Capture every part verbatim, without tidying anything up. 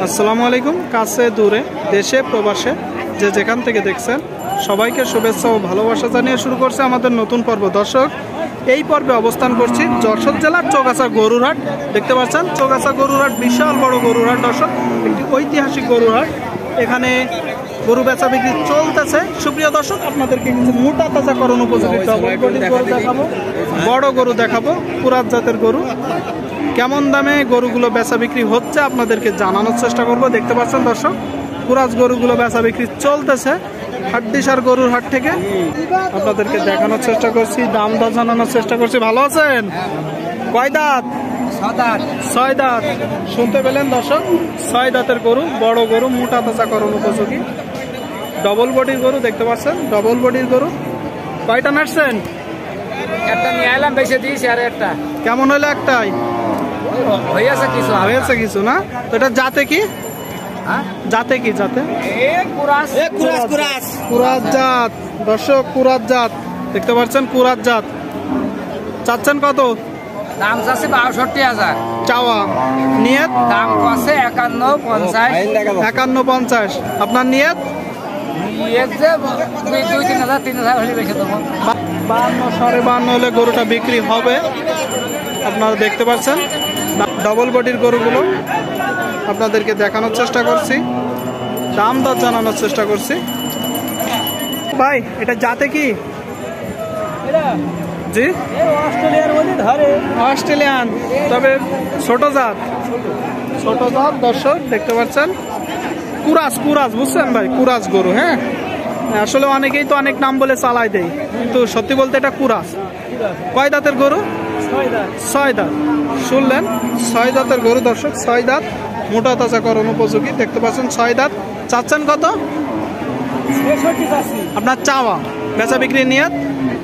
আসসালামু আলাইকুম। কাছে দূরে দেশে প্রবাসে যে যেখান থেকে দেখছেন সবাইকে শুভেচ্ছা ও ভালোবাসা জানিয়ে শুরু করছে আমাদের নতুন পর্ব। দর্শক, এই পর্বে অবস্থান করছি যশোর জেলার চৌগাছা গরুর হাট। দেখতে পাচ্ছেন চৌগাছা গরুর হাট বিশাল বড় গরুর হাট। দর্শক, একটি ঐতিহাসিক গরুর হাট। এখানে গরু বেচা বিক্রি চলতেছে। সুপ্রিয় দর্শক, আপনাদেরকে কিছু মোটা তাজাকরণ উপযোগী গরু দেখাবো, বড় গরু দেখাবো, পুরাত জাতের গরু। কেমন দামে গরুগুলো বেচা বিক্রি হচ্ছে আপনাদেরকে জানানোর চেষ্টা করব। দেখতে পাচ্ছেন দর্শক, পুরাত গরুগুলো বেচা বিক্রি চলতেছে হাটডিসার গরুর হাট থেকে। আপনাদেরকে দেখানোর চেষ্টা করছি, দাম দর জানানোর চেষ্টা করছি। ভালো আছেন? কয় দাঁত? ছয় দাঁত। শুনতে পেলেন দর্শক, ছয় দাঁতের গরু, বড় গরু, মোটা তাজাকরণ উপযোগী, ডবল বডির গরু। দেখতে পাচ্ছেন ডবল বডির গরু। কয়টা নাড়ছেন? একটা নিয়ে এলাম, বেশি দিয়েছি। আর একটা কেমন হলো? একটাই হয়েছে কিছু হয়েছে কিছু না। তো এটা জাতে কি? জাতে কি? জাতে কুরাত জাত। দর্শক, কুরাত জাত দেখতে পাচ্ছেন, কুরাত জাত। চাচ্ছেন কত? দাম চাচ্ছে বাষট্টি হাজার চাওয়া। নিয়ত? দাম আছে একান্ন পঞ্চাশ। একান্ন পঞ্চাশ। আপনার নিয়ত? দুই তিন হাজার তিন হাজার হলে বেশি দেবো। বান্ন সাড়ে বান্ন হলে গরুটা বিক্রি হবে। আপনারা দেখতে পাচ্ছেন ডবল বডির গরুগুলো আপনাদেরকে দেখানোর চেষ্টা করছি, দাম দর জানানোর চেষ্টা করছি। ভাই, এটা জাতে কি? জি, অস্ট্রেলিয়ান, তবে ছোট জাত। ছোট জাত। দর্শক দেখতে পাচ্ছেন কুরাস, কুরাস বুঝছেন ভাই, কুরাস গরু। হ্যাঁ, আসলে অনেকেই তো অনেক নাম বলে চালাই দেয়, কিন্তু সত্যি বলতে এটা কুরাস। কয় দাঁতের গরু? ছয় দাঁত। শুনলেন, ছয় দাঁতের গরু। দর্শক, ছয় দাঁত, মোটা তাজাকরণ উপযোগী। দেখতে পাচ্ছেন ছয় দাঁত। চাচ্ছেন কত? আপনার চাওয়া। বেচা বিক্রি নিয়ত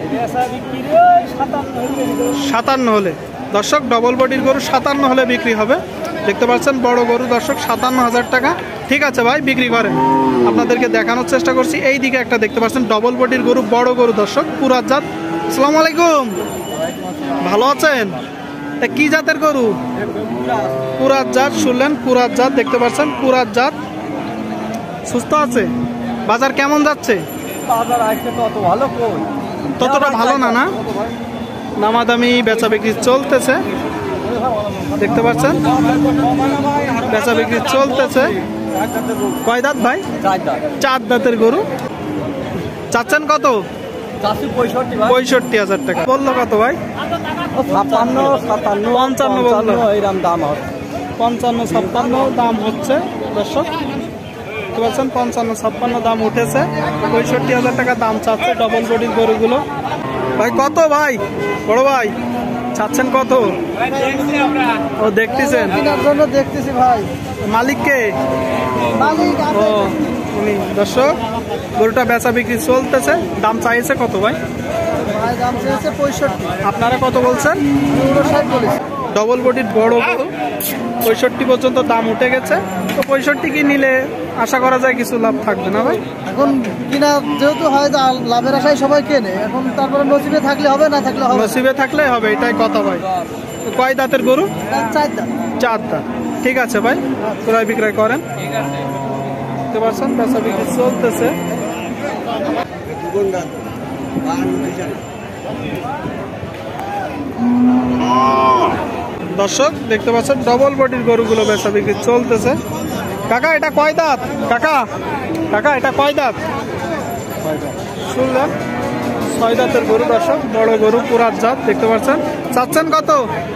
সাতান্ন হলে। দর্শক, ডবল বডির গরু সাতান্ন হলে বিক্রি হবে। দেখতে পাচ্ছেন বড় গরু। দর্শক, সাতান্ন হাজার টাকা। ঠিক আছে ভাই, বিক্রি করেন। আপনাদেরকে দেখানোর চেষ্টা করছি। এই দিকে একটা দেখতে পাচ্ছেন ডবল বডির গরু, বড় গরু। দর্শক, পুরাত জাত। আসসালামু আলাইকুম। ভালো আছেন? তা কি জাতের গরু? পুরাত জাত। শুনলেন, পুরাত জাত। দেখতে পাচ্ছেন পুরাত জাত। সুস্থ আছে? বাজার কেমন যাচ্ছে? ততটা ভালো না না দামাদামি বেচা বিক্রি চলতেছে। দেখতে পাচ্ছেন বেচা বিক্রি চলতেছে। কয় দাঁত ভাই? চার দাঁতের গরু। চাচ্ছেন কত? পঁয়ষট্টি হাজার টাকা। বললো কত ভাই? পঞ্চান্ন বললো। পঞ্চান্ন ছাপ্পান্ন দাম হচ্ছে। দর্শক দেখতে পাচ্ছেন পঞ্চান্ন ছাপ্পান্ন দাম উঠেছে। পঁয়ষট্টি হাজার টাকা দাম চাচ্ছে ডবল বডির গরুগুলো। ভাই কত ভাই? বড় ভাই চাচ্ছেন কত? ও দেখতেছেন? দেখতেছি ভাই। মালিককে? ও উনি। দর্শক, গরুটা বেচা বিক্রি চলতেছে। দাম চাইছে কত ভাই? দাম চাইছে পঁয়ষট্টি। আপনারা কত বলছেন? ডবল বডির বড় গরু, পঁয়ষট্টি পর্যন্ত দাম উঠে গেছে। তো পঁয়ষট্টি কি নিলে আশা করা যায় কিছু লাভ থাকবে না ভাই? এখন কিনা যেহেতু হয় লাভের আশায় সবাই কেনে, এখন তারপরে নসিবে থাকলে হবে, না থাকলে হবে। নসিবে থাকলে হবে, এটাই কথা ভাই। কয় দাঁতের গরু? চার দাঁত। চার দাঁত। ঠিক আছে ভাই, ক্রয় বিক্রয় করেন। দেখতে পাচ্ছেন বেচা বিক্রি চলতেছে। দর্শক দেখতে পাচ্ছেন ডবল বডির গরুগুলো বেচা বিক্রি চলতেছে। কাকা, এটা কয় দাঁত? কাকা কাকা এটা কয় দাঁত? শুনলেন, ছয় দাঁতের গরু। দর্শক, বড় গরু, পুরাত জাত। দেখতে পাচ্ছেন। চাচ্ছেন কত?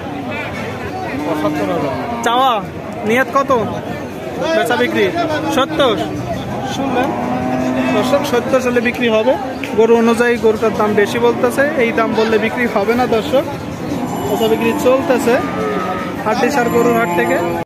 চাওয়া। নিয়ত কত? বেচা বিক্রি সত্তর। শুনলেন দর্শক, সত্তর সালে বিক্রি হবে। গরু অনুযায়ী গরুটার দাম বেশি বলতেছে, এই দাম বললে বিক্রি হবে না। দর্শক, বেচা বিক্রি চলতেছে হাটডিসার গরুর হাট থেকে।